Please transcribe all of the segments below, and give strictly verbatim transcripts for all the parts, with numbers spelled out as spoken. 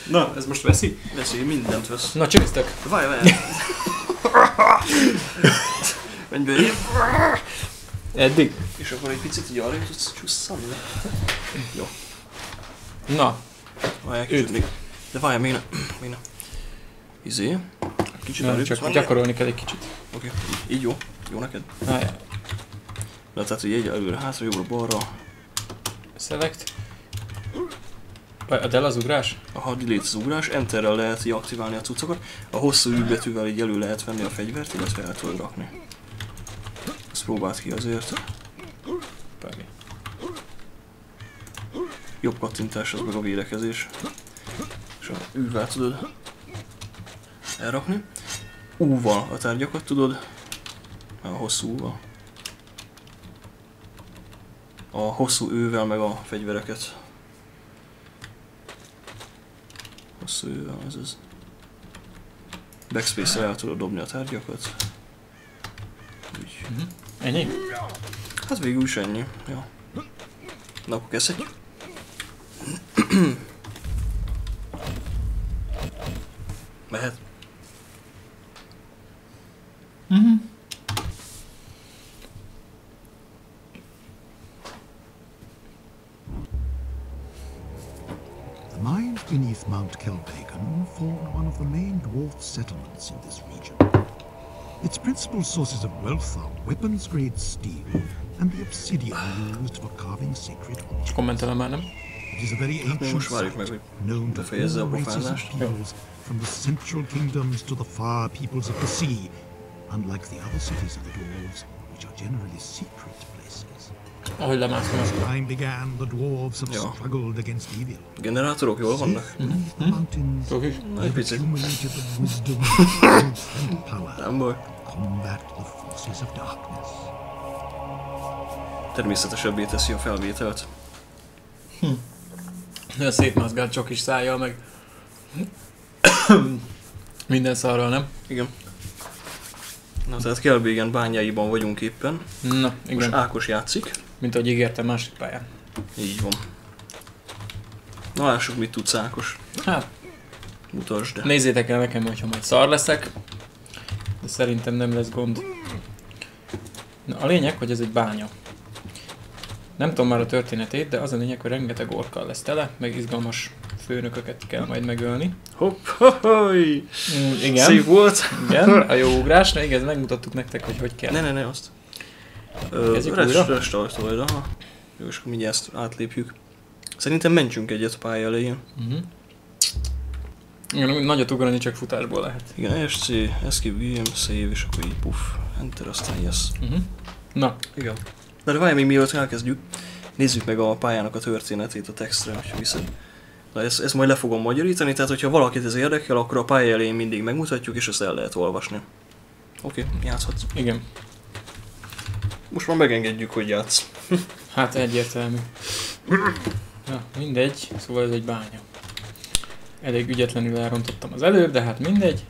Na, ez most veszi? Veszi, mindent vesz. Na, csőztök! Várj, várj! Menj be így. Eddig? És akkor egy picit így arra tudsz csusszani. Jó. Na. Várjál kicsit még. De várjál, még ne. Még ne. Izé. Kicsit Nem, arra csak tudsz gyakorolni kell egy kicsit. Oké. Okay. Így jó. Jó neked? Várjál. Na, tehát így egy előre, hátra, jobbra, balra. Select. A del az ugrás? Aha, delete az ugrás, enterrel lehet így aktiválni a cuccokat. A hosszú ű betűvel így elő lehet venni a fegyvert, illetve el tudod rakni. Ezt próbáld ki azért. Párni. Jobb kattintás az meg a védekezés. És a űvel tudod elrakni. U-val a tárgyakat tudod. A hosszú U-val. A hosszú ővel meg a fegyvereket. Hosszú ővel, ez az. Backspace-el el tudod dobni a tárgyakat. Úgy. Uh-huh. Ennyi? Hát végül is ennyi. Ja. Na, akkor kezdhetjük. Mehet. Uh-huh. The mines beneath Mount Kelbhagen form one of the main dwarf settlements in this region. Its principal sources of wealth are weapons-grade steel and the obsidian used for carving sacred objects. Kommentelem már, nem? It is a very ancient site, known to all races of peoples, from the central kingdoms to the far peoples of the sea, unlike the other cities of the dwarves, which are generally secret places. Ahogy lemászom. As time began, the dwarves have Ja. struggled against evil. Generátorok jól vannak? Beneath the mountains, Sok is. Na, egy they've picit. accumulated the wisdom, strength, and power Nem baj. to combat the forces of darkness. Természetesebbé teszi a felvételt. Olyan szétmazgált csak is szájjal, meg minden szarral, nem? Igen. Na, tehát Kelbhagen bányáiban vagyunk éppen. Na, igen. Most Ákos játszik. Mint ahogy ígértem, másik pályán. Így van. Na, lássuk, mit tudsz, Ákos. Hát, Mutasd. nézzétek el nekem, hogyha majd szar leszek. De szerintem nem lesz gond. Na, a lényeg, hogy ez egy bánya. Nem tudom már a történetét, de az a lényeg, hogy rengeteg orkkal lesz tele, meg izgalmas főnököket kell majd megölni. Hopp, hohoy! Mm, igen. Szép volt! Igen, a jó ugrás, na igen, megmutattuk nektek, hogy hogy kell. Ne, ne, ne, azt. Ö, Kezdjük rest, újra? restartolj, aha. Jó, és akkor mindjárt ezt átlépjük. Szerintem mentsünk egyet a pálya elején. Uh-huh. Igen, nagyot ugrani csak futásból lehet. Igen, es cé, escape game, save, és akkor így puff, enter, aztán yes. Uh-huh. Na, Igen. De várj, még mielőtt elkezdjük, nézzük meg a pályának a történetét a textre, hogyha viszed. Na ezt, ezt majd le fogom magyarítani, tehát hogyha valakit ez érdekel, akkor a pálya elején mindig megmutatjuk, és ezt el lehet olvasni. Oké, okay, játszhatsz. igen. Most már megengedjük, hogy játsz. Hát egyértelmű. Na, mindegy, szóval ez egy bánya. Elég ügyetlenül elrontottam az előbb, de hát mindegy.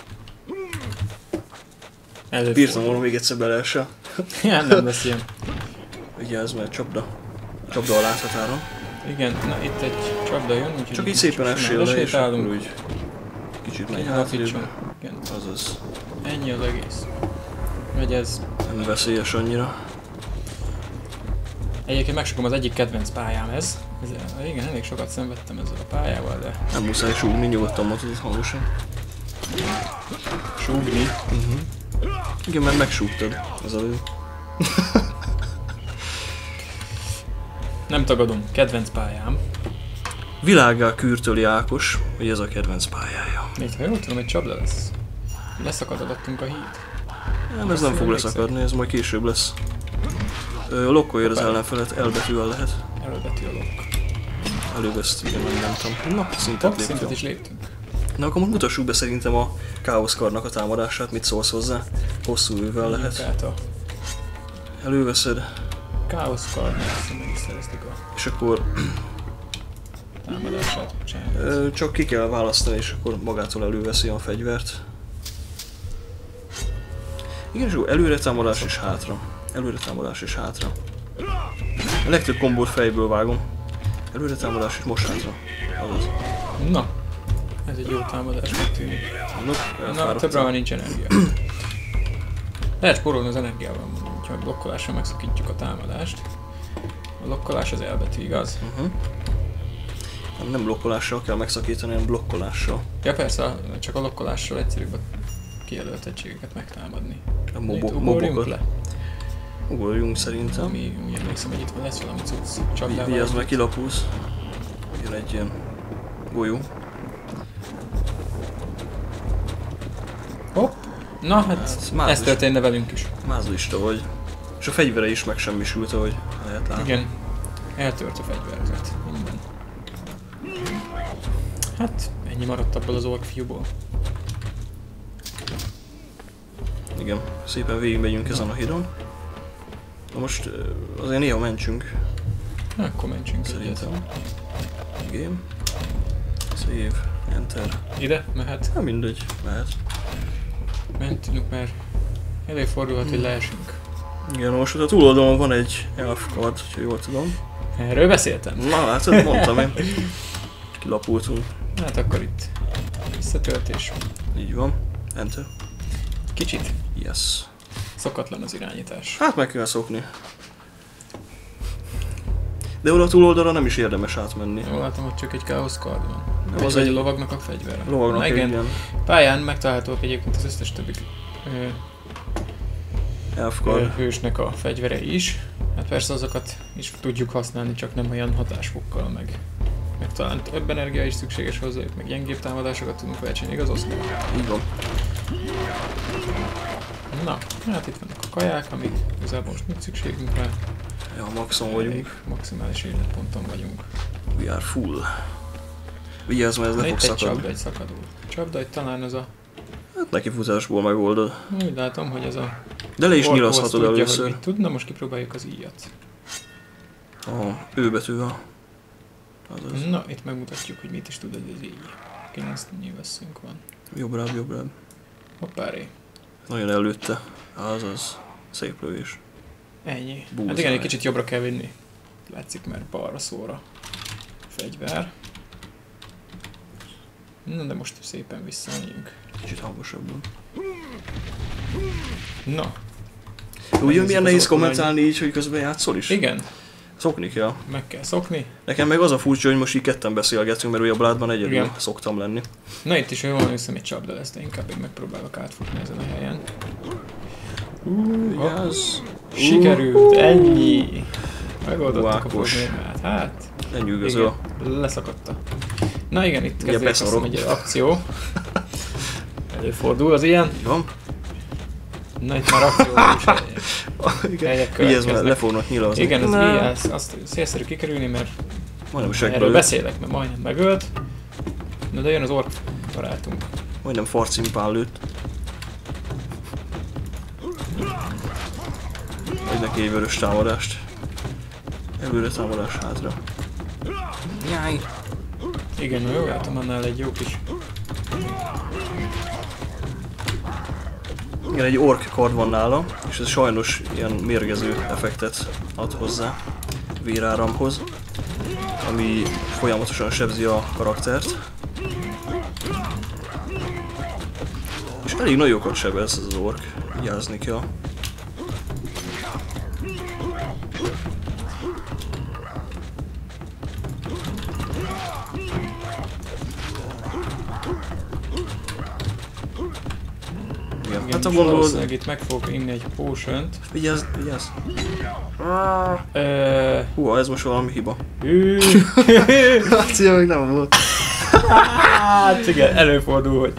Előbb Bírtam volna még egyszer bele se. Ja, nem lesz ilyen. Vigyázz, mert csapda. Csapda a láthatáron. Igen, na itt egy csapda jön, úgyhogy... Csak így szépen essél le, és akkor úgy kicsit megy hátrébb. Igen, Azaz. ennyi az egész. Megy ez. Nem veszélyes annyira. Egyébként megsokom az egyik kedvenc pályám ez. ez. Igen, elég sokat szenvedtem ezzel a pályával, de... Nem muszáj súgni, nyugodtan mondhatod hangosan. Súgni? Uh-huh. Igen, mert megsúgtad. Ez a ő. Nem tagadom, kedvenc pályám. Világgá kürtöli Ákos, hogy ez a kedvenc pályája. Itt, ha jól tudom, egy csapda lesz. Leszakad alattunk a híd. Nem, ez nem fog leszakadni, ez majd később lesz. Ö, lokkolja az ellenfelet, elbetűvel lehet. Előbetű a lokk. Előbb ezt igen, nem mentem. Na, szintet Top léptünk. szintet is léptünk. Na, akkor most mutassuk be szerintem a káoszkarnak a támadását, mit szólsz hozzá. Hosszú ővel lehet. Tehát a Előveszed, Chaos Cardnál azt meg is szereztük a és akkor támadását. Bocsánat. ö, csak ki kell választani, és akkor magától előveszi a fegyvert. Igen, és akkor előre támadás és hátra. Előre támadás és hátra. A legtöbb kombót fejből vágom. Előre támadás és most hátra. Azaz. Na, Ez egy jó támadásnak tűnik. No, Na, többre már nincs energia. Lehet spórolni az energiával, hogyha blokkolással megszakítjuk a támadást. A blokkolás az elbetű, igaz? Uh-huh. Nem, nem blokkolással kell megszakítani, hanem blokkolással. Ja persze, csak a blokkolással egyszerűbb a kijelölt egységeket megtámadni. A mobo- Itt ugorjunk mobokat. le. Ugorjunk szerintem. Ami úgy emlékszem, hogy itt lesz valami cucc. Csapdával. Vigyázz meg, kilapulsz. Jön egy ilyen golyó. Hopp! Na hát, Ez ez mázlis. történne velünk is. Mázlista vagy. És a fegyvere is megsemmisült, ahogy lehet látni. Igen. Eltört a fegyverzet. Minden. Hát, ennyi maradt abból az ork fiúból. Igen, szépen végigmegyünk ezen a hídon. Na most ö, azért néha mentsünk, Na, akkor mentsünk egyet. szerintem. Game. Save. Enter. Ide mehet. Nem mindegy, mehet. Mentünk, mert előfordulhat, hogy leesünk. Igen, most a túloldalon van egy elf kard, ha jól tudom. Erről beszéltem. Na látod, mondtam én. Kilapultunk. Hát akkor itt visszatöltés. Így van. Enter. Kicsit Yes. szokatlan az irányítás. Hát meg kell szokni. De oda a túloldalra nem is érdemes átmenni. Jól látom, hogy csak egy káosz kard van. Nem, Vagy az egy egy- lovagnak a fegyvere. Lovagnak Na egy igen, ilyen pályán megtalálhatók egyébként az összes többi ö, elf ö, kard. hősnek a fegyvere is. Hát persze azokat is tudjuk használni, csak nem olyan hatásfokkal, meg, meg talán több energia is szükséges hozzájuk, meg gyengébb támadásokat tudunk felcsinálni, igaz Oszkár? Így van. Na, hát itt vannak a kaják, amik igazából most nincs szükségünk rá. Ja, maxon vagyunk. Maximális életponton vagyunk. We are full. Vigyázz, mert ez Na, le itt fog egy csapda, szakadni. egy szakadó. Csapda, hogy talán ez a... Hát neki futásból megoldod. Úgy látom, hogy ez a... De le is orkó azt nyilaszthatod tudja, először. hogy mit tud. Na most kipróbáljuk az íjat. Aha, ő betűvel. Azaz. Na, itt megmutatjuk, hogy mit is tud ez az íj. kilenc nyilvesszünk van. Jobbrább, jobbrább. Hoppáré. Nagyon előtte. Azaz. Szép lövés. Ennyi. Bullseye. Hát igen, egy kicsit jobbra kell vinni. Látszik, mert balra szóra. Fegyver. Na, de most szépen visszamegyünk. Kicsit hangosabban. Na, Ugye az milyen nehéz okozott kommentálni így, hogy közben játszol is? igen, Szokni kell. meg kell szokni. Nekem meg az a furcsa, hogy most így ketten beszélgetünk, mert ugye a Bloodban egyedül Igen. szoktam lenni. Na itt is jól hiszem egy csapda lesz, de inkább én megpróbálok átfutni ezen a helyen. Uh, hopp. Vigyázz! Sikerült, ennyi! Megoldottuk a Vákos. problémát, hát... Lenyűgöző. Igen, leszakadta. Na igen, itt Ugye kezdődik azt hiszem beszarok. egy akció. Előfordul az ilyen. Így van? Na itt már akcióban is helyek, Igen. helyek Vigyázz, mert következnek. le fognak nyilazni. Igen, ez Na, vigyázz, azt szélszerű kikerülni, mert Majdnem erről segbe beszélek, mert majdnem megölt. Na de jön az ork barátunk. Majdnem farcimpál lőtt. Egy neki egy vörös támadást. Előre támadás hátra. Nyáj! Igen, na jó, látom annál egy jó kis... Igen, egy ork kard van nála, és ez sajnos ilyen mérgező effektet ad hozzá véráramhoz, ami folyamatosan sebzi a karaktert. És elég nagyokat sebez ez az ork, vigyázni kell. Igen, Igen, hát a és gondolod... valószínűleg itt meg fogok inni egy potion-t. Vigyázz, vigyázz! Ö... Húha, ez most valami hiba. Hű. Akció még nem volt. Hát igen, előfordul, hogy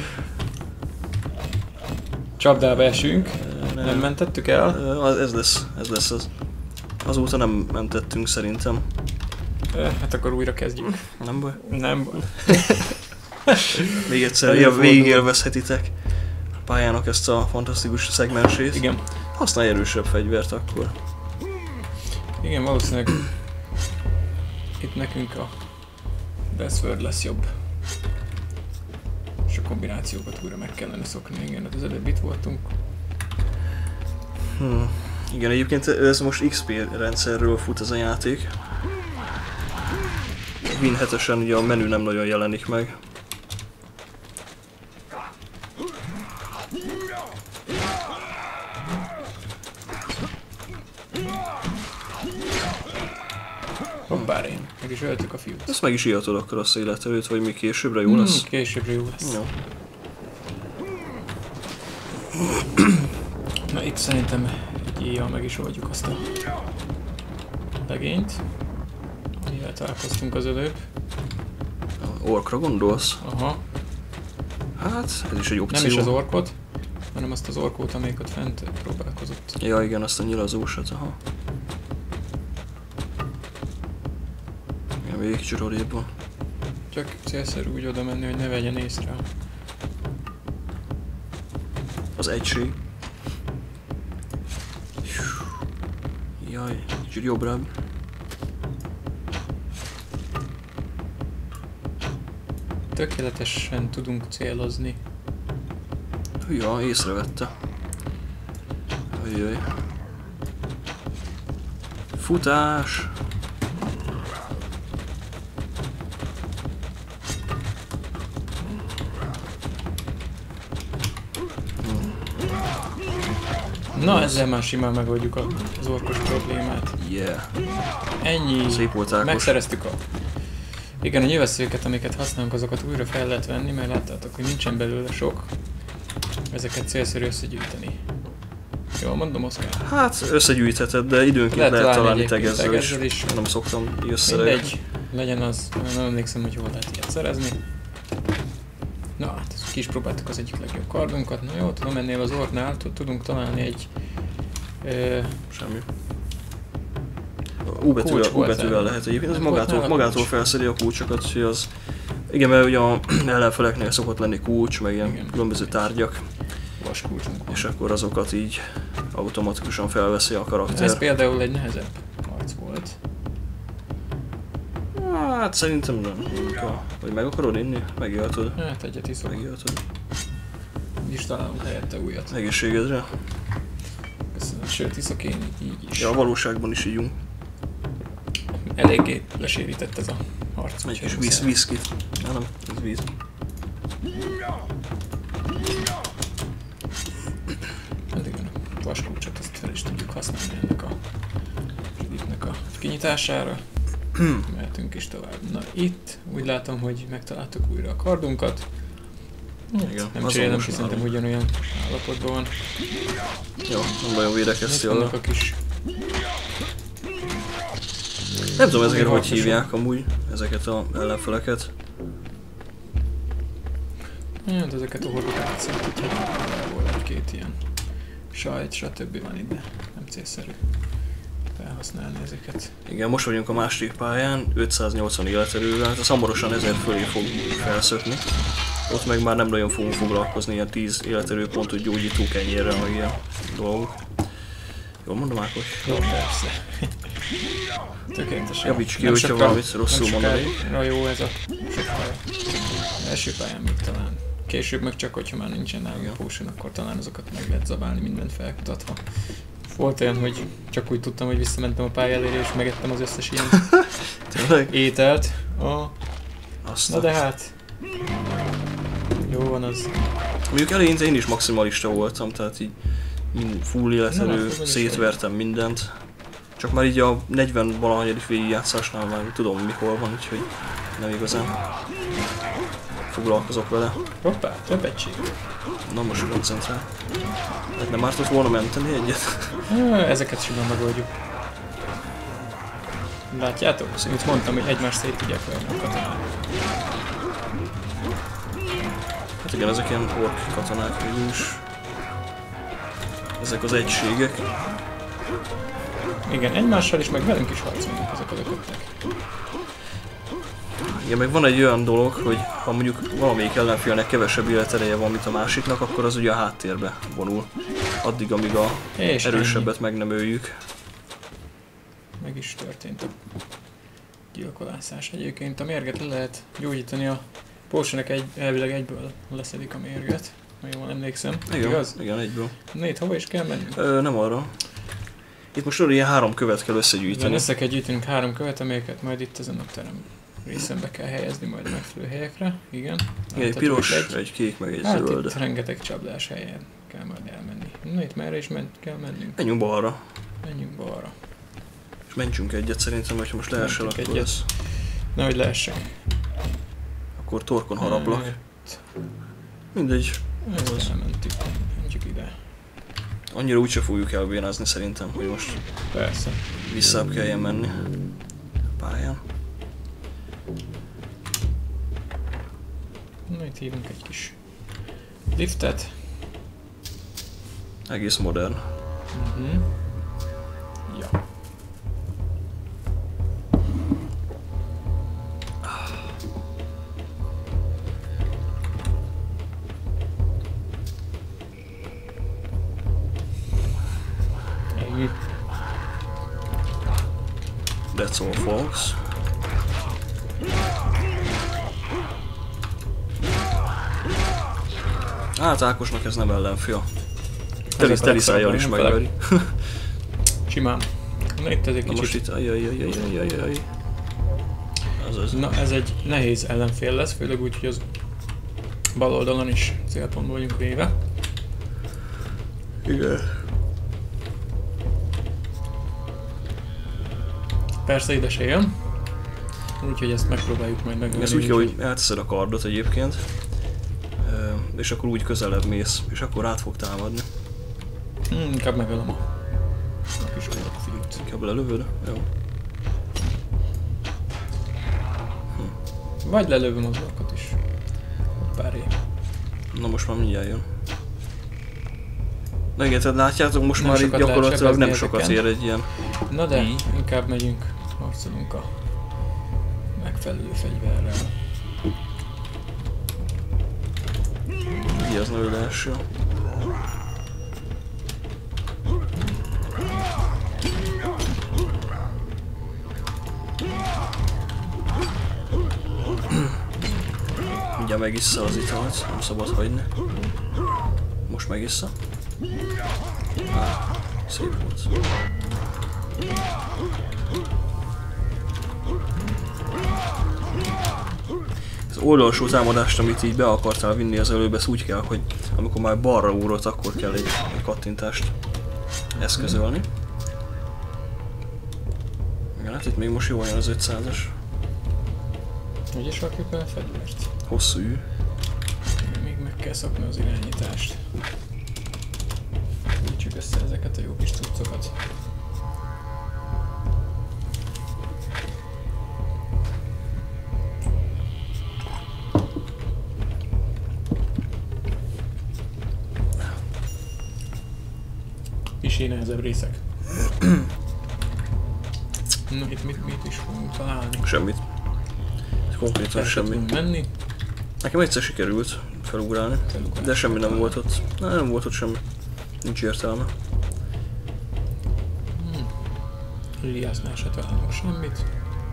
csapdába esünk. Nem mentettük el. Ö, az- Ez lesz, ez lesz az. Azóta nem mentettünk szerintem. Ö, Hát akkor újra kezdjük. Nem baj. Nem baj. Még egyszer Előfordul. végigélvezhetitek a pályának ezt a fantasztikus szegmensét. Igen. Használj erősebb fegyvert akkor. Igen, valószínűleg itt nekünk a Deathword lesz jobb. És a kombinációkat újra meg kellene szokni. Igen, hát az előbb itt voltunk. Hmm. Igen, egyébként ez most iksz pé rendszerről fut ez a játék. Win hetesen ugye a menü nem nagyon jelenik meg. Hoppárén, meg is öltük a fiút. Ezt meg is írtad akkor azt élet előtt, vagy még későbbre jó Hmm, lesz? későbbre jó lesz. Jó. Na itt szerintem egy éjjel meg is oldjuk azt a legényt. Mivel találkoztunk az előbb. Orkra gondolsz? Aha. Hát, ez is egy opció. Nem is az orkot, hanem azt az orkót, amelyik ott fent próbálkozott. Ja igen, azt a nyilazósat, aha. Igen, még egy kicsit odébb van. Csak célszerű úgy oda menni, hogy ne vegyen észre. Az egység. Jaj, kicsit jobbrább. Tökéletesen tudunk célozni. Ja, észrevette. Ajjaj. Futás! Na, ezzel már simán megoldjuk az orkos problémát. Yeah. Ennyi. Szép volt, Ákos. Megszereztük a... Igen, a nyilvesszőket, amiket használunk, azokat újra fel lehet venni, mert láttátok, hogy nincsen belőle sok. Ezeket célszerű összegyűjteni. Jól mondom, Oszkár? Hát összegyűjtheted, de időnként lehet, lehet találni tegezzel, tegezzel is. is. Nem szoktam így összeregni. Mindegy, legyen az, nem emlékszem, hogy hol lehet ilyet szerezni. Na hát, ki is próbáltuk az egyik legjobb kardunkat. Na jó, tudom, ennél az orknál tudunk találni egy... Ö, Semmi. U betűvel, U betűvel lehet egyébként, ez magától, magától felszedi a kulcsokat, hogy az... Igen, mert ugye a ellenfeleknél szokott lenni kulcs, meg ilyen igen, különböző tárgyak. Vaskulcsunk van. És akkor azokat így automatikusan felveszi a karakter. Ez például egy nehezebb harc volt. Hát szerintem nem. Vagy meg akarod inni? Megjöhetod. Hát egyet iszok. Megjöhetod. Is találunk helyette újat. Egészségedre. Köszönöm. Sőt, iszok én így is. Ja, a valóságban is ígyunk. Eléggé lesérített ez a harc. Egy kis víz, viszkit. Nem, nem, ez víz. Hát igen, a vaskulcsot azt fel is tudjuk használni ennek a zsidiknek a kinyitására. Mehetünk is tovább. Na itt úgy látom, hogy megtaláltuk újra a kardunkat. Igen, nem cserélem, hiszen szerintem ugyanolyan állapotban van. Jó, nem bajom, védekeztél. Vannak a kis... Nem tudom ezeket hogy hívják amúgy, ezeket az ellenfeleket. Hát ezeket a horgokat átszintítják, volt egy-két ilyen sajt, stb. Van ide, nem célszerű felhasználni ezeket. Igen, most vagyunk a második pályán, ötszáznyolcvan életerővel, hát az hamarosan ezer fölé fog felszökni. Ott meg már nem nagyon fogunk foglalkozni ilyen tíz életerőpontot gyógyító kenyérrel, meg ilyen dolgok. Jól mondom, Ákos? Jó, persze. Tökéletesen. Javíts ki, hogyha valamit rosszul mondani. Na jó, ez a sokkal első pályán még talán. Később meg csak, hogyha már nincsen nálunk a potion, akkor talán azokat meg lehet zabálni, mindent felkutatva. Volt olyan, hogy csak úgy tudtam, hogy visszamentem a pálya elére és megettem az összes ilyen ételt. A... Na de hát... Jó van az. Mondjuk eleinte én is maximalista voltam, tehát így full életerő, szétvertem mindent. Csak már így a negyven valahanyadik végigjátszásnál már tudom mikor van, úgyhogy nem igazán foglalkozok vele. Hoppá, több egység. Na most koncentrál. Hát nem ártott volna menteni egyet? Ezeket simán megoldjuk. Látjátok? Mint mondtam, hogy egymást szét tudják venni a katonák. Hát igen, ezek ilyen ork katonák végülis. Ezek az egységek. Igen, egymással is, meg velünk is harcolnak ezek a lököttek. Igen, meg van egy olyan dolog, hogy ha mondjuk valamelyik ellenfélnek kevesebb életereje van, mint a másiknak, akkor az ugye a háttérbe vonul. Addig, amíg a és erősebbet ennyi. Meg nem öljük. Meg is történt a gyilkolászás. Egyébként a mérget le lehet gyógyítani, a potionek egy, elvileg egyből leszedik a mérget. Ha jól emlékszem. Igen, igaz? Igen, egyből. Na itt hova is kell menni? Ö, nem arra. Itt most olyan három követ kell összegyűjteni. Igen, össze kell gyűjtenünk három követ, amelyeket majd itt ezen a terem, részembe kell helyezni majd megfelelő helyekre. Igen. Igen, egy piros, egy, egy kék, meg egy hát zöld. itt rengeteg csablás helyen kell majd elmenni. Na itt merre is ment, kell mennünk? Menjünk balra. Menjünk balra. És mentsünk egyet szerintem, hogyha most leesel, Menjünk akkor egyet. lesz. Nehogy leessen. Akkor torkon haraplak. Hát, Mindegy. ezt Az. elmentük. Menjünk ide. Annyira úgyse fogjuk elbénázni szerintem, hogy most Persze. visszább kelljen menni a pályán. Na itt hívunk egy kis liftet. Egész modern. Uh-huh. Ja. Ennyi. That's all, folks. Hát Ákosnak ez nem ellenfia. Teli, Ezek a teli szájjal is legszebben, megveri. Simán. Na itt ez egy Na most kicsit. itt, ajajajajajajajaj. Azaz. Na ez egy nehéz ellenfél lesz, főleg úgy, hogy az bal oldalon is célpontba vagyunk véve. Igen. Persze ide se jön. Úgyhogy ezt megpróbáljuk majd megvenni. Ez úgy kell, hogy elteszed a kardot egyébként. Ö, És akkor úgy közelebb mész, és akkor át fog támadni. Hmm, inkább megölöm a, a kis fiút. Inkább lelövöd? Jó. Vagy lelövöm az alkat is. Páré. Na most már mindjárt jön. Na igen, tehát látjátok, most Nem már itt sokat lehet gyakorlatilag nem sebezni sokat ezeken. ér egy ilyen. Na de, Így. inkább megyünk, harcolunk a megfelelő fegyverrel. Vigyázz, ne ő leessél. Mindjárt megissza az italt, nem szabad hagyni. Most megissza. Á, szép volt. Az oldalsó támadást, amit így be akartál vinni az előbb, ezt úgy kell, hogy amikor már balra úrott, akkor kell egy, egy kattintást eszközölni. Igen, hát itt még most jól jön az ötszázas. Hogy is rakjuk el a fegyvert? Hosszú ű. Még meg kell szokni az irányítást. Gyűjtsük össze ezeket a jó kis cuccokat. Kicsi nehezebb részek. Na itt mit, mit is fogunk találni? Semmit. Konkrétan Fel semmi. tudunk menni. Nekem egyszer sikerült felugrálni, Felugrálni. de semmi nem volt ott. Na, nem volt ott semmi. Nincs értelme. Hmm. Liliásznál se találunk semmit.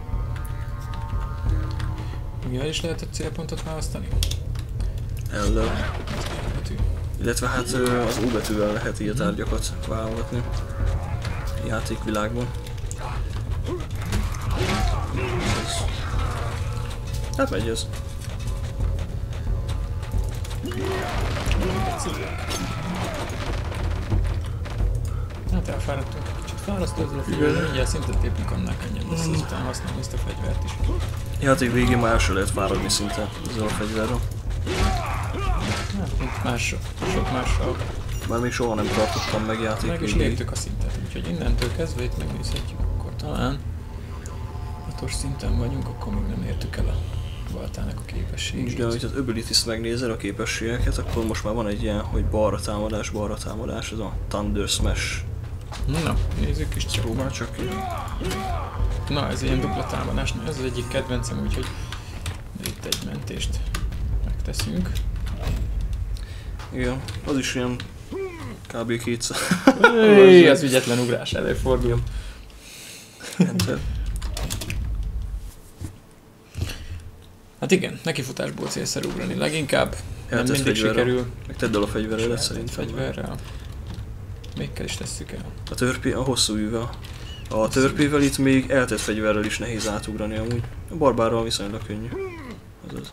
Igen, el is lehetett célpontot választani? El, Az elbetű. illetve hát ö, az U betűvel lehet így a tárgyakat válogatni. Játékvilágban. Ez. Hát megy ez. Hát elfáradtunk. Kicsit fárasztó ezzel a fegyverrel, mindjárt szintet lépünk, annál könnyebb lesz ezután használni ezt a fegyvert is. Játék végén már el se lehet fáradni szinte ezzel a fegyverrel. Hát, mint más, sok mással Már még soha nem tartottam meg játék meg is végéig. léptük a szintet, úgyhogy innentől kezdve itt megnézhetjük, akkor talán hatos szinten vagyunk, akkor még nem értük el a baltának a képességét. De ha az abilities-t megnézel, a képességeket, akkor most már van egy ilyen, hogy balra támadás, balra támadás, ez a Thunder Smash. Na, nézzük is csak. Próbál csak ki. Na, ez ilyen dupla támadás, na, ez az egyik kedvencem, úgyhogy itt egy mentést megteszünk. Igen, az is ilyen kb. kétszer. Éj, az ügyetlen ugrás előfordul. Enter. Hát igen, nekifutásból célszerű ugrani leginkább. Nem Eltesz mindig fegyverrel. sikerül. Meg tedd el a fegyverredet Saját szerintem. fegyverrel. Még is tesszük el. A törpi, a hosszú űvel. A törpével itt még eltett fegyverrel is nehéz átugrani amúgy. A barbárral viszonylag könnyű. Azaz.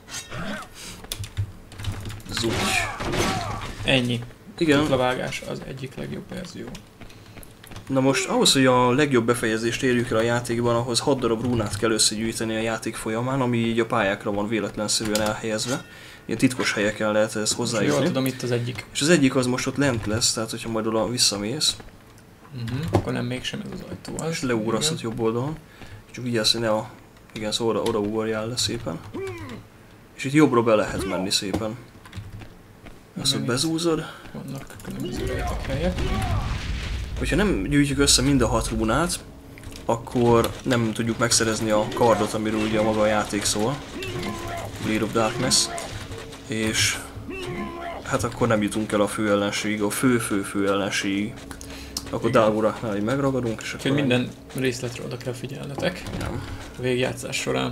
Zúgy. Ennyi. Igen. Cuklavágás az egyik legjobb verzió. Na most ahhoz, hogy a legjobb befejezést érjük el a játékban, ahhoz hat darab rúnát kell összegyűjteni a játék folyamán, ami így a pályákra van véletlenszerűen elhelyezve. Ilyen titkos helyeken lehet ezt hozzájutni. Jól tudom, itt az egyik. És az egyik az most ott lent lesz, tehát hogyha majd oda visszamész, Uh-huh. Akkor nem mégsem ez az ajtó az. és leugrasztod jobb oldalon. Csak vigyázz, hogy ne a... Igen, szóval oda, oda ugorjál le szépen. És itt jobbra be lehet menni szépen. Azt ott bezúzod. Vannak különböző rejtek helyek. Hogyha nem gyűjtjük össze mind a hat rúnát, akkor nem tudjuk megszerezni a kardot, amiről ugye maga a játék szól. Blade of Darkness. És hát akkor nem jutunk el a fő ellenségig, a fő-fő-fő ellenségig. Akkor Dalguraknál így megragadunk, és akkor... akkor... minden részletre oda kell figyelnetek. Nem. A végjátszás során.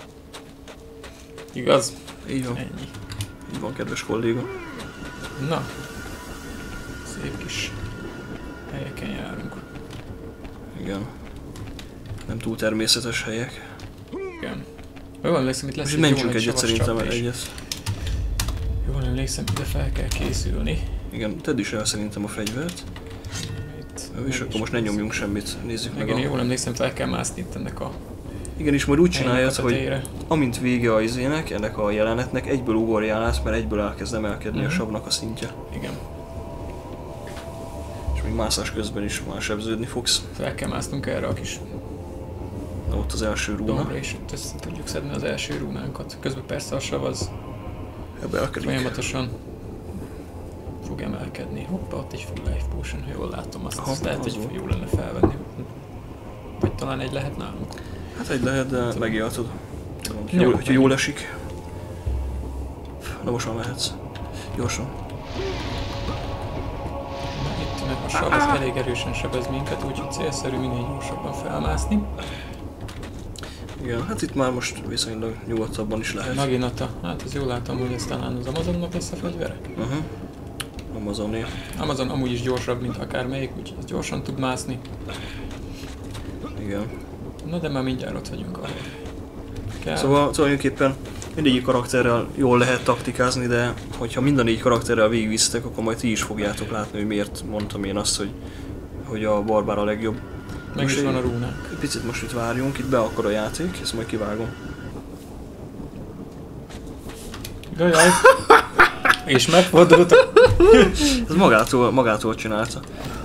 Igaz? Így van. Ennyi. Így van, kedves kolléga. Na. Szép kis helyeken járunk. Igen. Nem túl természetes helyek. Igen. Jól emlékszem, itt lesz És egy mentsünk jó egyet szerintem egyet. Jól emlékszem, ide fel kell készülni. Igen, tedd is el szerintem a fegyvert. Itt És akkor most ne nyomjunk semmit, nézzük meg igen, a... jól emlékszem, fel kell mászni itt ennek a... Igen, és majd úgy csinálod, hogy tetejére. amint vége a izének, ennek a jelenetnek, egyből ugorjál át, mert egyből elkezd emelkedni uh-huh. a savnak a szintje. Igen. És még mászás közben is már sebződni fogsz. Fel kell másznunk erre a kis Na, ott az első rúna. dombra, és ott össze tudjuk szedni az első rúnánkat. Közben persze a sav az Ebbe elkedik. folyamatosan fog emelkedni. Hoppa, ott egy full life potion, ha jól látom, azt, Aha, azt lehet, az hogy volt. jó lenne felvenni. Vagy talán egy lehet nálunk. Hát egy lehet, de megéltod. Jó, Jó, hogyha jól esik. Na most már mehetsz. Gyorsan. Na, itt meg a sav az elég erősen sebez minket, úgyhogy célszerű minél gyorsabban felmászni. Igen, hát itt már most viszonylag nyugodtabban is lehet. Naginata, hát ez jól látom, hogy ez talán az Amazonnak lesz a fegyvere. Uh-huh. Amazoné. Amazon amúgy is gyorsabb, mint akármelyik, úgyhogy ez gyorsan tud mászni. Igen. Na de már mindjárt ott vagyunk, ahol kell. Szóval tulajdonképpen mindegyik karakterrel jól lehet taktikázni, de hogyha mind a négy karakterrel végigvisztek, akkor majd ti is fogjátok látni, hogy miért mondtam én azt, hogy, hogy a barbár a legjobb. Meg Most is van egy- a rúnánk. Egy picit most itt várjunk, itt be akar a játék, ezt majd kivágom. Jajjaj! És megfordult. Ez magától, magától csinálta.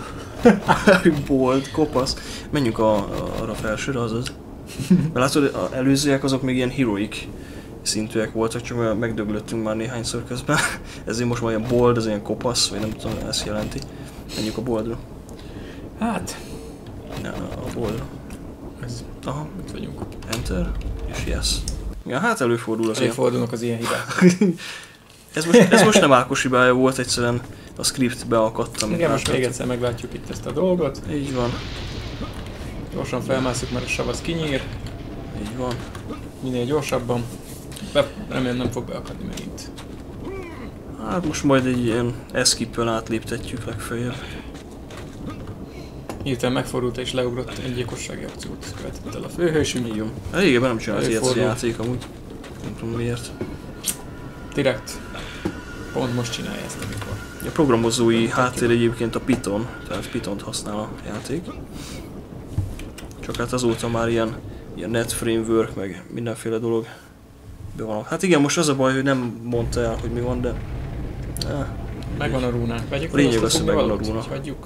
Bold, kopasz. Menjünk a, a, arra felsőre, azaz. Mert látod, az előzőek azok még ilyen heroic szintűek voltak, csak megdöglöttünk már néhányszor közben. Ezért most már ilyen bold, ez ilyen kopasz, vagy nem tudom, ezt jelenti. Menjünk a boldra. Hát, Ja, a boldra. ez, Aha, itt vagyunk. enter, és yes. Ja, hát előfordul az ilyen. Előfordulnak az ilyen hibák. Ez most, ez most nem Ákos hibája volt, egyszerűen a scriptbe akadtam. Igen, most még egyszer meglátjuk itt ezt a dolgot. Így van, Gyorsan felmászunk, mert a sav az kinyír. így van. Minél gyorsabban. Be, remélem nem fog beakadni megint. Hát most majd egy ilyen eszkippel átléptetjük legfeljebb. Hirtelen megfordult és leugrott egy gyilkossági akciót követett el a főhősünk. Így van. Régebben nem csinált ilyet az a Előfordul. játék amúgy. Nem tudom miért. Direkt. Pont most csinálja ezt, amikor. A programozói háttér egyébként a Python, tehát Pythont használ a játék. Csak hát azóta már ilyen, ilyen net framework, meg mindenféle dolog be van. Hát igen, most az a baj, hogy nem mondta el, hogy mi van, de... Eh, Megvan a rúnánk. Vegyük A lényeg fel az, azt a hogy megvan a fognivalót, rúna. hogy hagyjuk.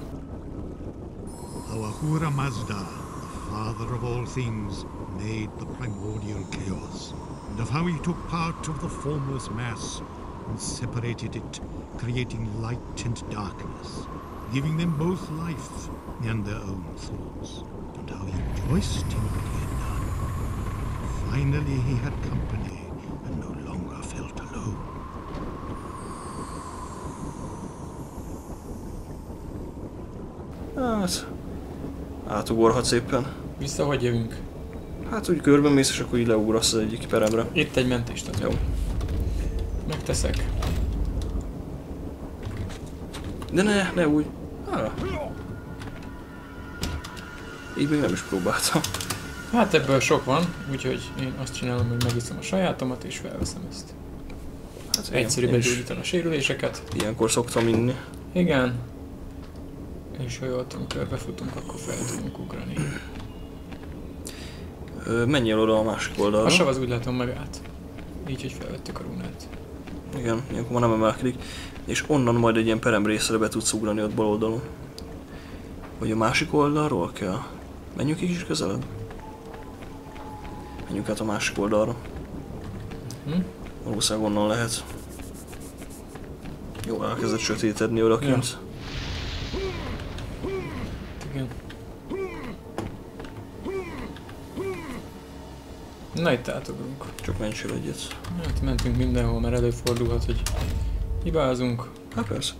Our Ahura Mazda, the father of all things, made the primordial chaos, and of how he took part of the formless mass and separated it, creating light and darkness, giving them both life and their own thoughts, and how he rejoiced in what he had done. Finally he had company and no longer felt alone. hát... Átugorhatsz éppen. Vissza, hogy jövünk? Hát úgy körben mész, és akkor így leugrasz az egyik peremre. Itt egy mentést adok. Jó. Megteszek. De ne, ne úgy. Ah. Így még nem is próbáltam. Hát ebből sok van, úgyhogy én azt csinálom, hogy megiszom a sajátomat és felveszem ezt. Hát Egyszerű én is begyógyítani a sérüléseket. ilyenkor szoktam inni. Igen. És ha jól tudom, körbefutunk, akkor fel tudunk ugrani. Ö, menjél oda a másik oldalra. A sav az úgy látom megállt. Így, hogy felvettük a runát. Igen, ilyenkor már nem emelkedik. És onnan majd egy ilyen perem részre be tudsz ugrani ott bal oldalon. Vagy a másik oldalról kell. Menjünk egy kis közelebb. Menjünk át a másik oldalra. Hm? Valószínűleg onnan lehet. Jó, elkezdett sötétedni odakint. Igen. Na itt átugrunk. Csak mentsél egyet. Hát mentünk mindenhol, mert előfordulhat, hogy hibázunk. Hát persze.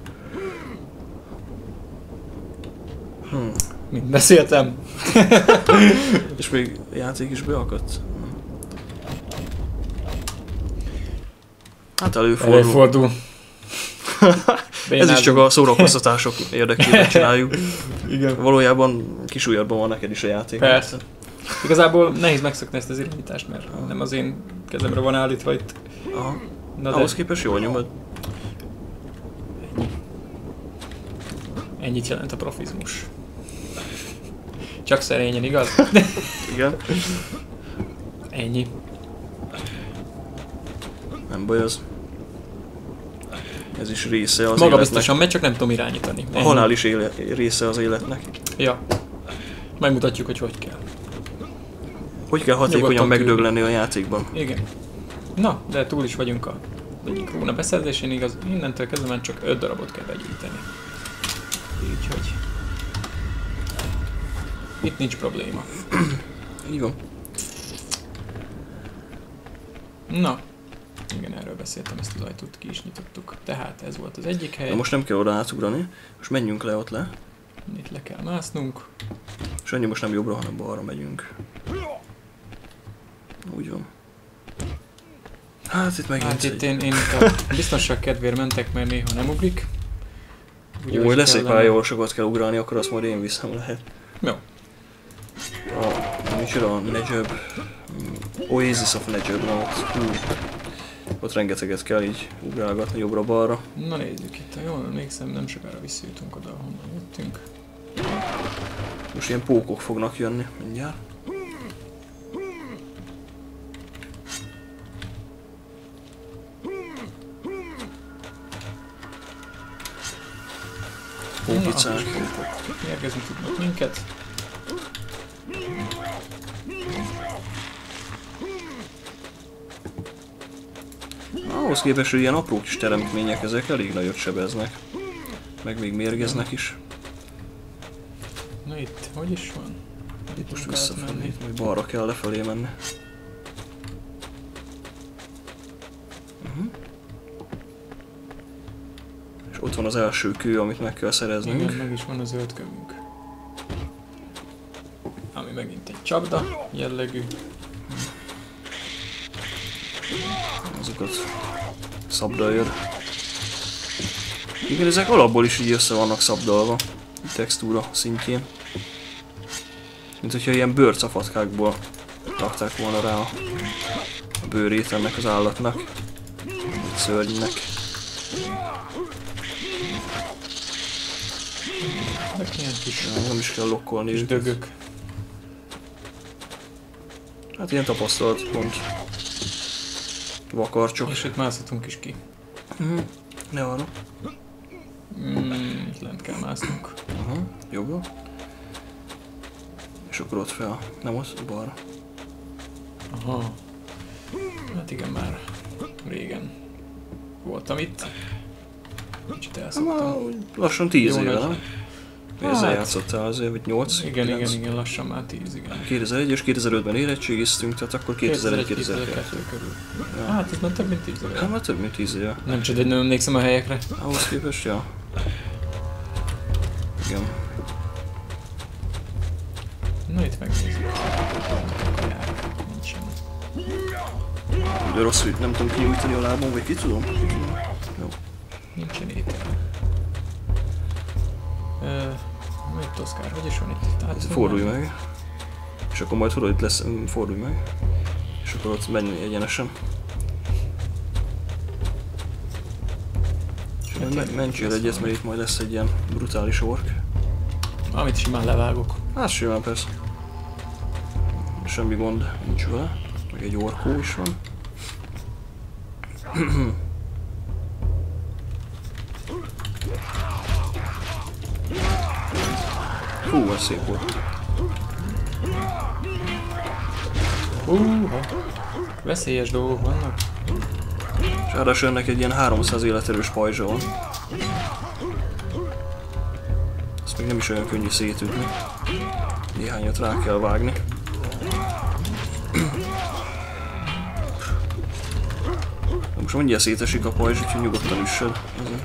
Hm. Mint beszéltem. És még játék is beakadt? Hát előfordul. Előfordul. Ez is csak a szórakoztatások érdekében csináljuk. Igen. Valójában kisúlyabban van neked is a játék. Persze. Igazából nehéz megszokni ezt az irányítást, mert nem az én kezemre van állítva itt. Aha. Na de Ahhoz képest jól nyomod. ennyi. Ennyit jelent a profizmus. Csak szerényen, igaz? Igen. Ennyi. Nem baj az. Ez is része az Maga életnek. biztosan megy, csak nem tudom irányítani. A halál is éle, része az életnek. Ja. Megmutatjuk, hogy hogy kell. Hogy kell hatékonyan Nyugodtan megdögleni a játékban. Igen. Na, de túl is vagyunk a egyik rúna beszerzésén, igaz, innentől kezdve már csak öt darabot kell begyűjteni. Úgyhogy... Itt nincs probléma. Így van. Na. Igen, erről beszéltem, ezt az ajtót ki is nyitottuk. Tehát ez volt az egyik hely. De most nem kell oda átugrani. Most menjünk le ott le. Itt le kell másznunk. És annyi most nem jobbra, hanem balra megyünk. Úgy van. Hát itt megint Hát itt egy... én, én a biztonság kedvéért mentek, mert néha nem ugrik. Úgy, hogy lesz egy pálya, ahol sokat kell ugrálni, akkor azt majd én viszem lehet. Jó. A, micsoda, a Nejeb. Oasis of Nejeb van ott. Hú. Ott rengeteget kell így ugrálgatni jobbra-balra. Na nézzük itt, ha jól emlékszem, nem sokára visszajutunk oda, ahonnan jöttünk. Most ilyen pókok fognak jönni mindjárt. Pókicák. Mérgezni tudnak minket. Ahhoz képest, hogy ilyen apró kis teremtmények, ezek elég nagyot sebeznek. Meg még mérgeznek is. Na itt, hogy is van? Itt most tudunk visszafelé, átmenni. vagy balra kell lefelé menni. Uh-huh. És ott van az első kő, amit meg kell szereznünk. Igen, meg is van a zöld kövünk. Ami megint egy csapda jellegű. Azokat szabdaljon. Igen, ezek alapból is így össze vannak szabdalva. A textúra szintjén. Mint hogyha ilyen bőrcafatkákból rakták volna rá a, a bőrét ennek az állatnak. A szörnynek. Ezek ilyen kis, Nem is kell lokkolni kis őket. dögök. Hát ilyen tapasztalat pont. Vakarcsok. És itt mászhatunk is ki. Mm, ne arra. Mm, itt lent kell másznunk. Aha, jobbra. És akkor ott fel. Nem ott, balra. Aha. Hát igen, már régen voltam itt. Kicsit elszoktam. Már lassan tíz Jó éve, nagy. nem? Vagy ezzel Hát. játszottál azért, vagy nyolc? Igen, kilenc? igen, igen, lassan már tíz, igen. kétezer-egy és kétezer-ötben érettségiztünk, tehát akkor kétezer-egy kétezer-kettő. kétezer-kettő körül. Ja. Hát ez már több mint tíz éve. Hát már több mint tíz éve. Nem csak, hogy nem emlékszem a helyekre. Ahhoz képest, ja. Igen. Na itt megnézzük. Nincsen. De rossz, hogy nem tudom kinyújtani a lábam, vagy ki tudom? Ki tudom. Jó. Nincsen étel. Ö, Itt Oszkár, hogy is van itt? Tehát, Fordulj meg. És akkor majd tudod, itt lesz, fordulj meg. És akkor ott menni egyenesen. És men mentsél egyet, mert itt majd lesz egy ilyen brutális ork. Amit simán levágok. Hát simán persze. Semmi gond nincs vele. Meg egy orkó is van. Hú, ez szép volt. Húha! Veszélyes dolgok vannak. És ráadásul ennek egy ilyen háromszáz életerős pajzsa van. Ezt még nem is olyan könnyű szétütni. Néhányat rá kell vágni. Most mindjárt szétesik a pajzs, úgyhogy nyugodtan üssed.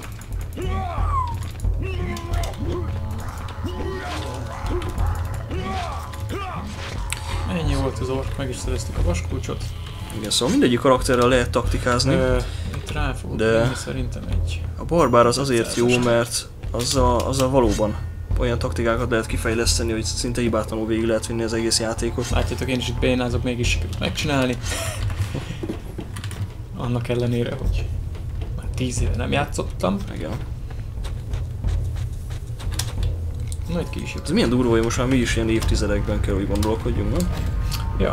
Ennyi volt az ork, meg is szereztük a vaskulcsot. Igen, szóval mindegyik karakterrel lehet taktikázni. Ö, itt rá fogok de menni szerintem egy... A barbár az azért jó, mert azzal, azzal valóban olyan taktikákat lehet kifejleszteni, hogy szinte hibátlanul végig lehet vinni az egész játékot. Látjátok, én is itt bénázok, mégis sikerült megcsinálni. Annak ellenére, hogy már tíz éve nem játszottam. Igen. Na, itt ki is jött. Ez milyen durva, hogy most már mi is ilyen évtizedekben kell, hogy gondolkodjunk, nem? Ja.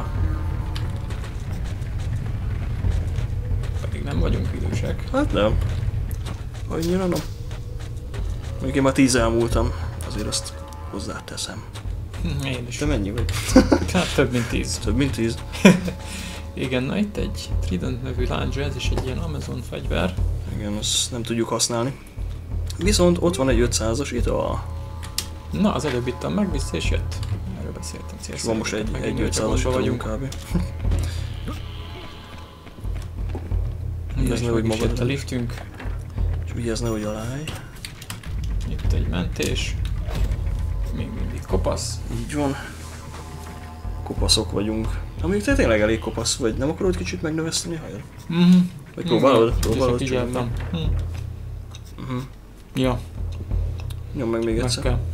Pedig nem vagyunk idősek. Hát nem. Annyira nem. Mondjuk én már tíz elmúltam, azért azt hozzáteszem. Hm, én is. Te mennyi vagy? Hát több mint tíz. Több mint tíz. Igen, na itt egy Trident nevű láncsa, ez is egy ilyen Amazon fegyver. Igen, azt nem tudjuk használni. Viszont ott van egy ötszázas ital. Na, az előbb ittam meg, vissza és jött. Erről beszéltem célszerűen. És van most egy, egy ötszázas vagyunk. kb. Vigyázz ne, hogy magad a liftünk. És vigyázz ne, hogy aláj. Itt egy mentés. Még mindig kopasz. Így van. Kopaszok vagyunk. Amíg te tényleg elég kopasz vagy, nem akarod kicsit megnöveszteni a hajad? Mhm. Vagy próbálod? Mm, Próbálod? Figyeltem. Hm. Uh-huh. Ja, Nyom meg még meg egyszer. kell.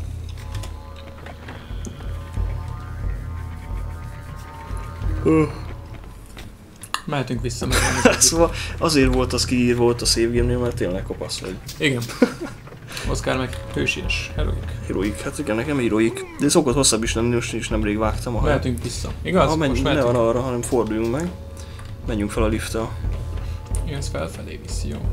Uh. Mehetünk vissza meg. Szóval azért volt az kiírva ott a save game-nél, mert tényleg kopasz vagy. Igen. Oszkár meg hősies, heroik. Heroik, hát igen, nekem heroik. De szokott hosszabb is lenni, most is nemrég vágtam a hajat. Mehetünk vissza. Igaz? Ha menjünk, most ne mehetünk. van arra, hanem forduljunk meg. Menjünk fel a lifttel. Igen, ez felfelé viszi, jó.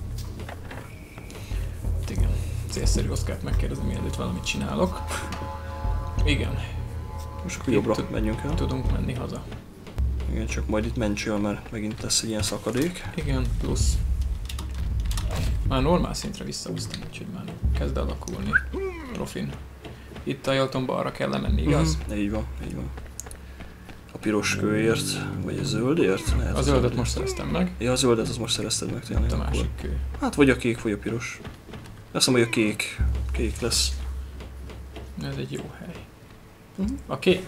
Hát igen. Célszerű Oszkárt megkérdezni, mielőtt valamit csinálok. Igen. Most akkor jobbra Tud- menjünk el. Tudunk menni haza. Igen, csak majd itt mentsél, mert megint lesz egy ilyen szakadék. Igen, plusz. Már normál szintre visszahúztam, úgyhogy már kezd alakulni. Profin. Itt a Jalton balra kell lemenni, igaz? Mhm, így van, így van. A piros kőért, vagy a zöldért? Lehet A zöldet most szereztem meg. Ja, a zöldet az most szerezted meg tényleg. Itt a akkor. másik kő. Hát vagy a kék, vagy a piros. Azt mondom, hogy a kék. Kék lesz. Ez egy jó hely. Mhm. A kék.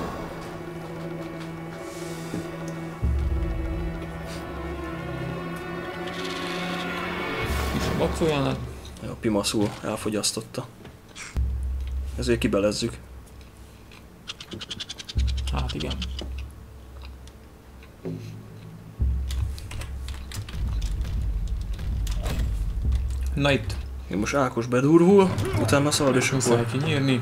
Itt a boxoljának. A pimaszul elfogyasztotta. Ezért kibelezzük. Hát igen. Na itt. Én most Ákos bedurvul, utána szalad és Muszáj akkor... kinyírni.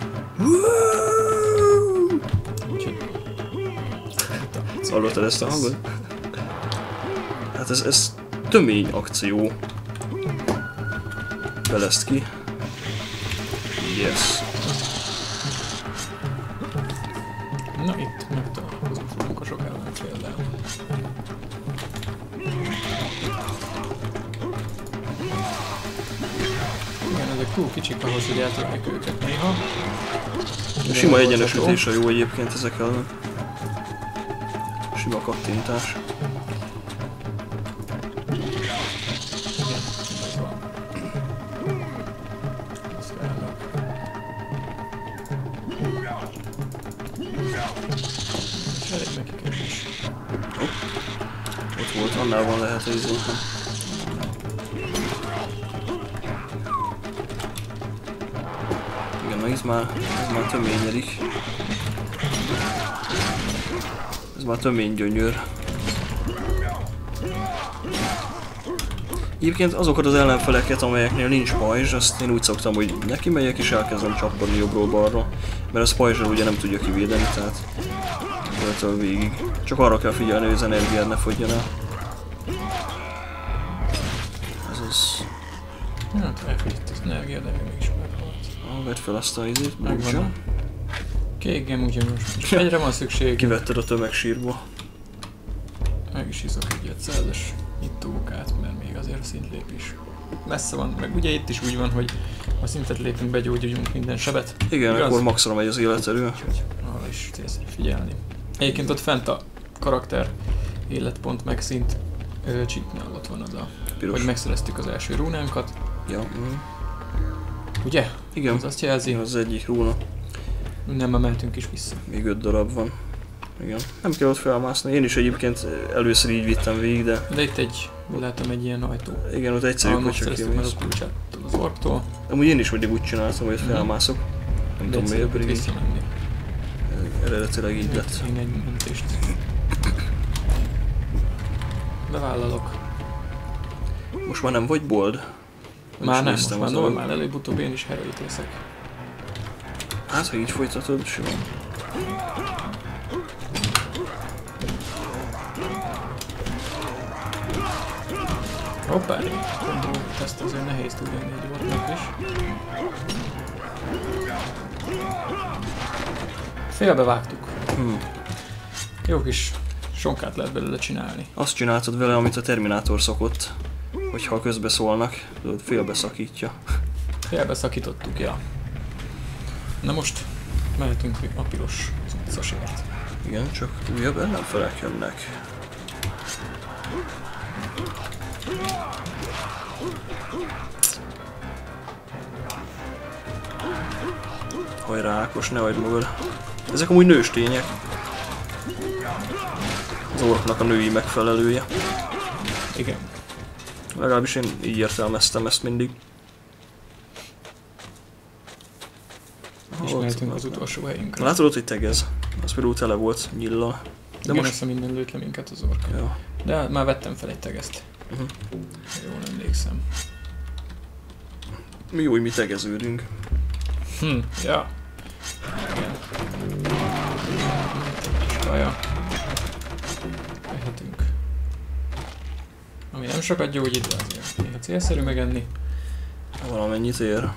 Úgyhogy... Hallottad ezt a hangot? Hát ez, ez tömény akció. Beleszt ki. Yes. Na itt megtalálkozunk frankosok ellenféllel. Igen, ezek túl kicsik ahhoz, hogy eltörjük őket néha. A sima egyenesítés a jó egyébként ezek ellen. Sima kattintás. Igen, ez van. Ezt várnak. És elég nekik ez is. Ott volt, annál van lehet az izé. Igen, na ez már, ez már töményedik. már tömény gyönyör. Egyébként azokat az ellenfeleket, amelyeknél nincs pajzs, azt én úgy szoktam, hogy neki megyek és elkezdem csapkodni jobbról balra. Mert a pajzsral ugye nem tudja kivédeni, tehát töltől végig. Csak arra kell figyelni, hogy az energiád ne fogjon el. Ez az... Hát elfogyott az energia, de mégis meghalt. Ah, vedd fel azt a izét, Megvan. búcsa. Kégem ugye most. Csak egyre van szükség. Kivetted a tömegsírból. Meg is iszok egy egyszeres ittókát, mert még azért a szintlépés messze van. Meg ugye itt is úgy van, hogy ha szintet lépünk, begyógyulunk minden sebet. Igen, igaz? akkor maxra megy az életerő. Úgyhogy arra is célszerű figyelni. Egyébként ott fent a karakter életpont meg szint cheatnál ott van az a, Piros. hogy megszereztük az első rúnánkat. Ja. Mm. Ugye? Igen. Az azt jelzi, Az egyik rúna. nem emeltünk is vissza. Még öt darab van. Igen. Nem kell ott felmászni. Én is egyébként először így vittem végig, de... De itt egy, látom egy ilyen ajtó. Igen, ott egyszerű, Ahol hogy csak megszereztük meg kimész. a kulcsát az orktól. Amúgy én is mindig úgy csináltam, hogy Mhm. felmászok. Nem De tudom miért, egyszerűbb pedig így visszamenni. eredetileg így lett. Én egy mentést bevállalok. Most már nem vagy bold? Már is nem, néztem most már az normál, előbb-utóbb én is heroit leszek. Hát, ha így folytatod, simán. Hoppá, gondolom, ezt azért nehéz tudni egy orknak is. Félbevágtuk. Hmm. Jó kis sonkát lehet belőle csinálni. Azt csináltad vele, amit a Terminátor szokott, hogyha közbeszólnak, tudod, félbeszakítja. Félbeszakítottuk, ja. Na most mehetünk a piros utcasért. Igen, csak újabb ellenfelek jönnek. Hajrá Ákos, ne hagyd magad. Ezek amúgy nőstények. Az orknak a női megfelelője. Igen. Legalábbis én így értelmeztem ezt mindig. És Ott- mehetünk az utolsó helyünkre. Látod ott, hogy tegez? Az például tele volt nyillal. De De igen, most... most... minden lőtt le minket az orka. Ja. De már vettem fel egy tegezt. Uh-huh. Jól emlékszem. Mi jó, hogy mi tegeződünk. Hm, ja. Igen. Egy kis kaja. Mehetünk. Ami nem sokat gyógyít, de azért néha célszerű megenni. Valamennyit ér.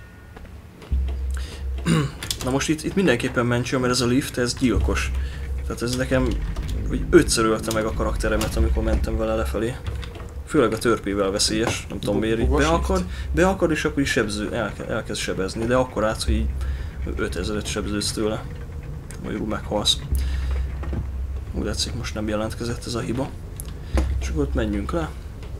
Na most itt, itt mindenképpen mentső, mert ez a lift, ez gyilkos. Tehát ez nekem hogy ötször ölte meg a karakteremet, amikor mentem vele lefelé. Főleg a törpével veszélyes, nem tudom miért, így Bugos beakad, lift. beakad és akkor is sebző, elke, elkezd sebezni, de akkor át, hogy így ötezret sebződsz tőle. Magyarul meghalsz. Úgy látszik, most nem jelentkezett ez a hiba. És akkor ott menjünk le.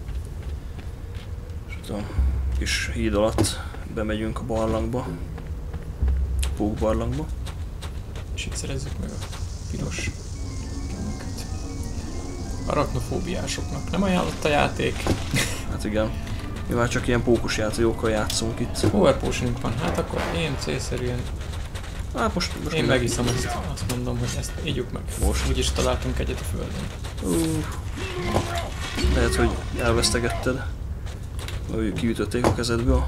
És ott a kis híd alatt bemegyünk a barlangba. Pók barlangba. És itt szerezzük meg a piros gemüket. Arachnofóbiásoknak nem ajánlott a játék. Hát igen. Mi már csak ilyen pókus játékokkal játszunk itt. Power potionunk van, hát akkor én célszerűen Hát most, most én minden- megiszom ezt, azt mondom, hogy ezt ígyuk meg. Most. Úgyis találtunk egyet a földön. Uh, lehet, hogy elvesztegetted. Vagy kiütötték a kezedből.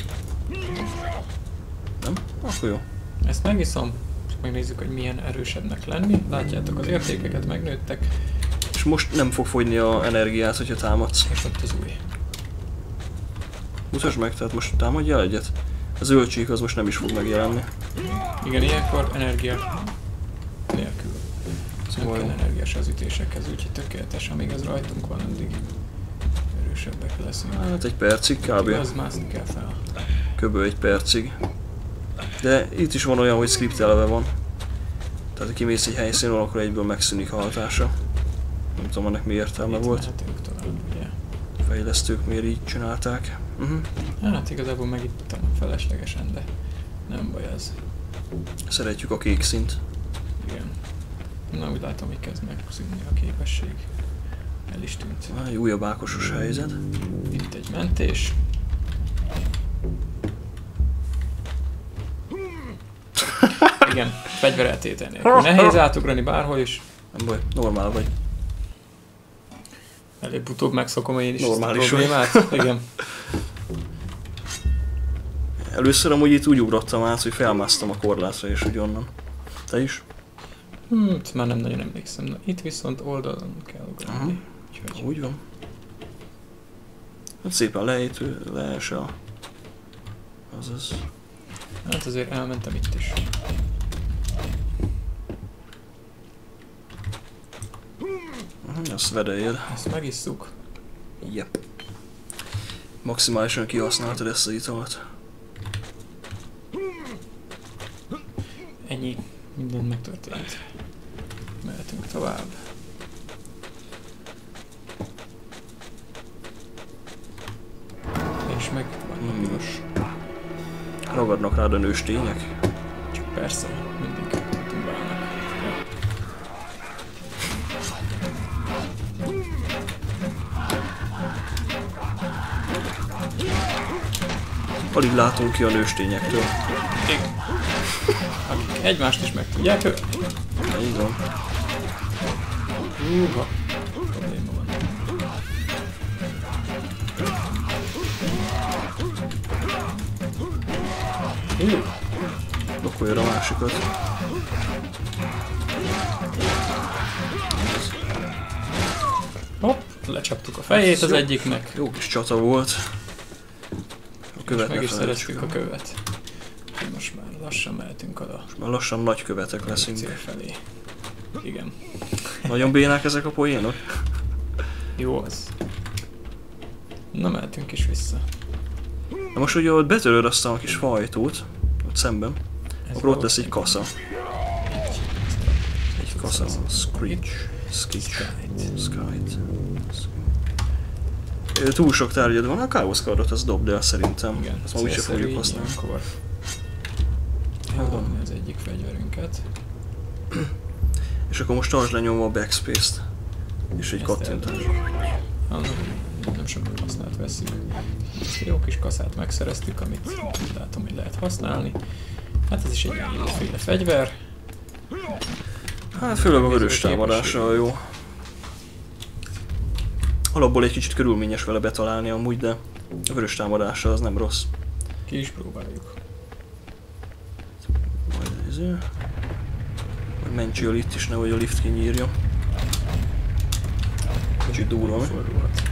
Nem? Akkor jó. Ezt megiszom, és megnézzük, hogy milyen erősebbnek lenni. Látjátok, az értékeket megnőttek, És most nem fog fogyni a energiát, hogyha támadsz. és ott az új. Mutasd meg, tehát most támadjál egyet. A zöld csík az most nem is fog megjelenni. Igen, ilyenkor energia nélkül. Szóval Nem jó. kell energiás az ütésekhez, úgyhogy tökéletes, amíg ez rajtunk van, addig erősebbek leszünk. Hát egy percig kb. Az mászni kell fel. Köbö egy percig. De itt is van olyan, hogy scriptelve van. Tehát ha kimész egy helyszínről, akkor egyből megszűnik a hatása. Nem tudom, ennek mi értelme Itt volt. mehetünk tovább, ugye? Fejlesztők miért így csinálták. Uh-huh. Hát igazából megittem feleslegesen, de nem baj ez. Szeretjük a kék szint. Igen. Na, úgy látom, hogy kezd megszűnni a képesség. El is tűnt. Ah, egy újabb ákosos helyzet. Itt egy mentés. Igen, fegyvereltétel nélkül. Nehéz átugrani bárhol is. Nem baj, normál vagy. Előbb-utóbb megszokom én is Normális ezt a problémát. Igen. Először amúgy itt úgy ugrottam át, hogy felmásztam a korlátra és úgy onnan. Te is? Hmm, már nem nagyon emlékszem. Na, itt viszont oldalon kell ugrani. Úgyhogy... Úgy van. Hát szépen lejtő, leesel. Azaz. Hát azért elmentem itt is. Uh-huh, azt vedeljed. Ezt megisszuk. Yep. Maximálisan kihasználtad ezt az italt. Ennyi. Minden megtörtént. Mehetünk tovább. És meg van a piros. Ragadnak rád a nőstények? Csak persze, mindig tumbálnak. Ja. Alig látunk ki a nőstényektől. Igen. Akik egymást is meg tudják ölni. Így van. Húha. Probléma van. Hú. Blokkolja a másikat. Hopp, lecsaptuk a fejét az Jó. egyiknek. Jó kis csata volt. A követ És meg is ne szereztük a felejtsük. követ. Most már lassan mehetünk oda. Már lassan nagy követek Cél leszünk. felé. Igen. Nagyon bénák ezek a poénok? Jó az. Na mehetünk is vissza. Na most ugye ott betöröd azt a kis faajtót, ott szemben, Ez akkor ott lesz egy valószínű. kasza. Egy kasza. Screech. Skitch. Skite. Túl sok tárgyad van, a Chaos Cardot az dobd el szerintem. Igen. Azt ma úgyse célszerű fogjuk így használni. ilyenkor eldobni az egyik fegyverünket. És akkor most tartsd lenyomva a backspace-t. És egy Ezt kattintás. Ah, nem, nem sokat használt veszünk. Ezt a jó kis kaszát megszereztük, amit látom, hogy lehet használni. Hát ez is egy ilyen jóféle fegyver. Hát főleg a vörös támadással jó. Alapból egy kicsit körülményes vele betalálni amúgy, de a vörös támadással az nem rossz. Ki is próbáljuk. Majd ezért. Majd mentsél itt is, nehogy a lift kinyírja. Kicsit durva, mi? Fordulhat.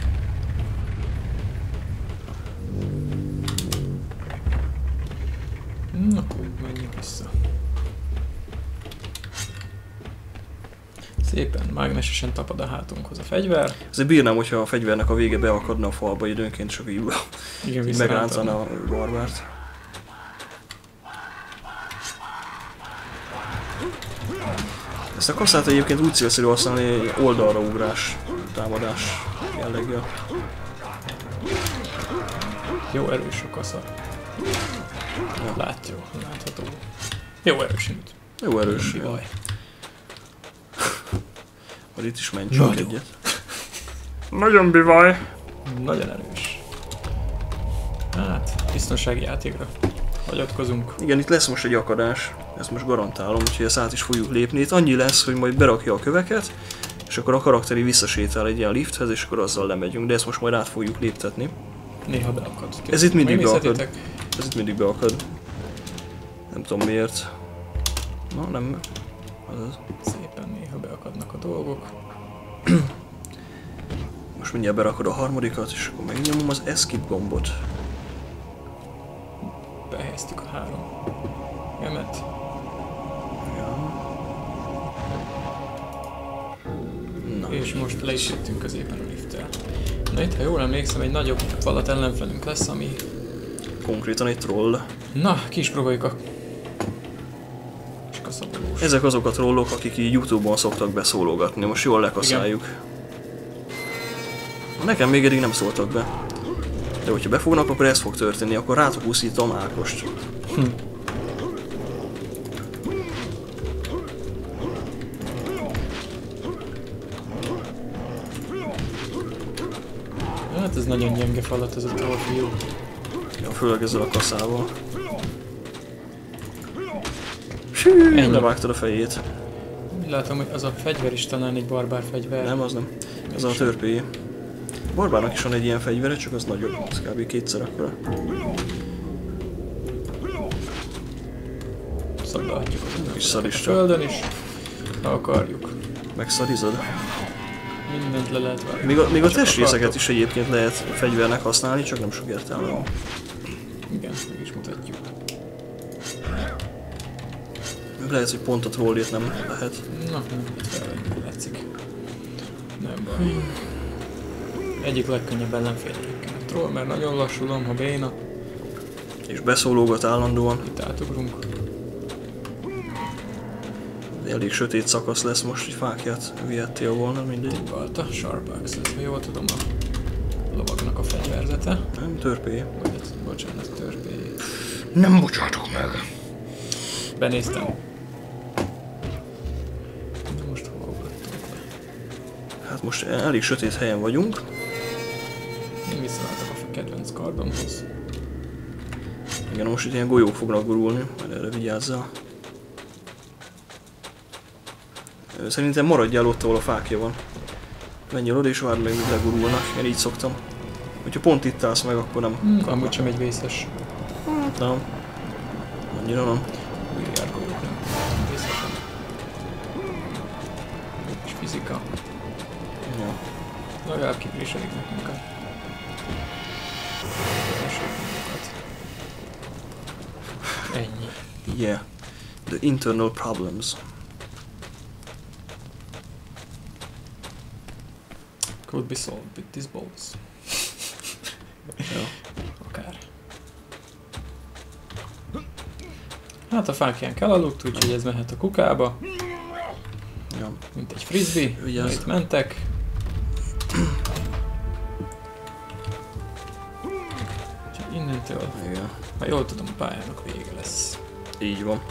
Na, akkor menjünk vissza. Szépen, mágnesesen tapad a hátunkhoz a fegyver. Ezért bírnám, hogyha a fegyvernek a vége beakadna a falba időnként, csak így, Igen, így megráncana a barbárt. Ezt a kasszát egyébként úgy célszerű használni, egy oldalra ugrás, támadás jelleggel. Jó erős a kasza. Látja, látható. Jó erős üt. Jó erős. Semmi baj. Majd itt is mentsünk Nagyon. egyet. Nagyon bivaj! Nagyon erős. Hát, biztonsági játékra hagyatkozunk. Igen, itt lesz most egy akadás, ezt most garantálom, úgyhogy ezt át is fogjuk lépni. Itt annyi lesz, hogy majd berakja a köveket, és akkor a karakteri visszasétál egy ilyen lifthez, és akkor azzal lemegyünk, de ezt most majd át fogjuk léptetni. Néha beakad. Ez itt mindig beakad. Megnézhetitek? Ez itt mindig beakad. Nem tudom miért. Na, nem. Azaz. Szépen néha beakadnak a dolgok. Most mindjárt berakod a harmadikat, és akkor megnyomom az escape gombot. Behelyeztük a három gemet. Ja. Na. És most le is jöttünk középen a lifttel. Na itt, ha jól emlékszem, egy nagyobb falat ellenfelünk lesz, ami... Konkrétan egy troll. Na, ki is próbáljuk a... És kaszabolós. Ezek azok a trollok, akik így YouTube-on szoktak beszólogatni. Most jól lekaszáljuk. Nekem még eddig nem szóltak be. De hogyha befognak, akkor ez fog történni, akkor rátok úszítom Ákost. Hm. Hát ez nagyon gyenge falat ez a trollfiú. Ja, főleg ezzel a kaszával. Sű, Ennyi. levágtad a fejét. Úgy látom, hogy az a fegyver is talán egy barbár fegyver. Nem, az nem. Ez a törpéje. Barbárnak is van egy ilyen fegyvere, csak az nagyobb. Az kb. Kétszer akkora. Szabdalhatjuk a Visszadista. földön is, ha akarjuk. Megszarizod. Mindent le lehet vágni. Még a, még a Csak testrészeket akartok. is egyébként lehet fegyvernek használni, csak nem sok értelme van. Igen, meg is mutatjuk. Lehet, hogy pont a trollét nem lehet. Na, nem, itt felvenni látszik. Nem baj. Egyik legkönnyebb ellenfélekkel a troll, mert nagyon lassú lomha béna. És beszólógat állandóan. Itt átugrunk. Elég sötét szakasz lesz most, hogy fákját vihettél volna, mindegy. Balta, Sharp Axe, ez ha jól tudom a lovagnak a fegyverzete. Nem, törpéje. Vagy ez, bocsánat, törpéjé. Nem bocsátok meg! Benéztem. De most hova ugrottunk le? Hát most elég sötét helyen vagyunk. Én visszaváltok a kedvenc kardomhoz. Igen, most itt ilyen golyók fognak gurulni, majd erre vigyázzál. Szerintem maradjál ott, ahol a fákja van. Menjél oda és várd meg, míg legurulnak. Én így szoktam. Hogyha pont itt állsz meg, akkor nem. Hmm, amúgy sem egy vészes. Nem. Annyira nem. Újjárgójuk nem. Nem vészesen. És fizika. Ja. Legalább kipréselik nekünk a... közönségmunkat. Ennyi. Yeah. The internal problems. Could be solved with these balls. Ja. Akár. Hát a fákján kelaludt, úgyhogy ez mehet a kukába. Ja. Mint egy frisbee. Vigyázz. Itt mentek. Úgyhogy innentől, Igen. ha jól tudom, a pályának vége lesz. Így van.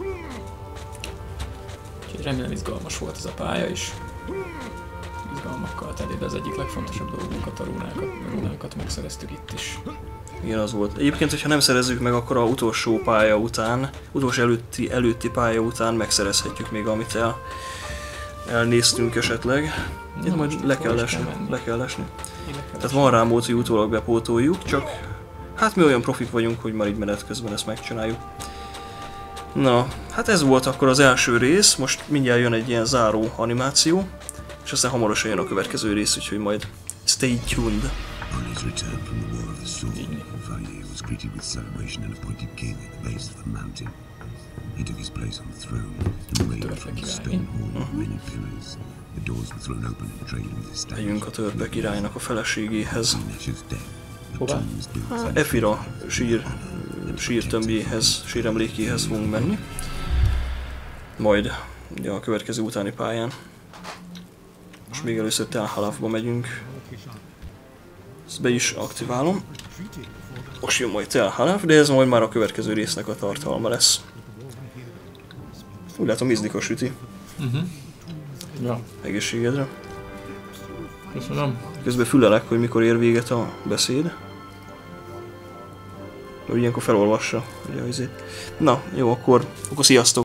Úgyhogy remélem izgalmas volt ez a pálya is. Izgalmakkal teli, de az egyik legfontosabb dolgunkat, a rúnákat, a rúnákat megszereztük itt is. Igen, az volt. Egyébként, hogyha nem szerezzük meg, akkor a utolsó pálya után, utolsó előtti, előtti pálya után megszerezhetjük még, amit el, elnéztünk esetleg. Itt Na, majd most le hol kell is esni. menni? Le kell esni. Ide kell Tehát van rá mód, hogy utólag bepótoljuk, csak hát mi olyan profik vagyunk, hogy már így menet közben ezt megcsináljuk. Na, hát ez volt akkor az első rész, most mindjárt jön egy ilyen záró animáció, és aztán hamarosan jön a következő rész, úgyhogy majd stay tuned. On his return from the War of the Sword, Valle was greeted with celebration and appointed king at the base of the mountain. He took his place on the throne and reigned from the stone hall of many pillars. The doors were thrown open and trade with his Megyünk a törpe királynak a feleségéhez. Nash's death. The Hová? tombs built Efira sír, sírtömbjéhez, síremlékéhez fogunk menni. Majd ugye a következő utáni pályán. Most még először Tel Halafba megyünk. Ezt be is aktiválom. Most jön majd Tel Halaf, de ez majd már a következő résznek a tartalma lesz. Úgy látom, ízlik a süti. Uh-huh. Ja, Egészségedre. köszönöm. Közben fülelek, hogy mikor ér véget a beszéd. Mert ilyenkor felolvassa. Ugye, azért. Na, jó, akkor, akkor sziasztok!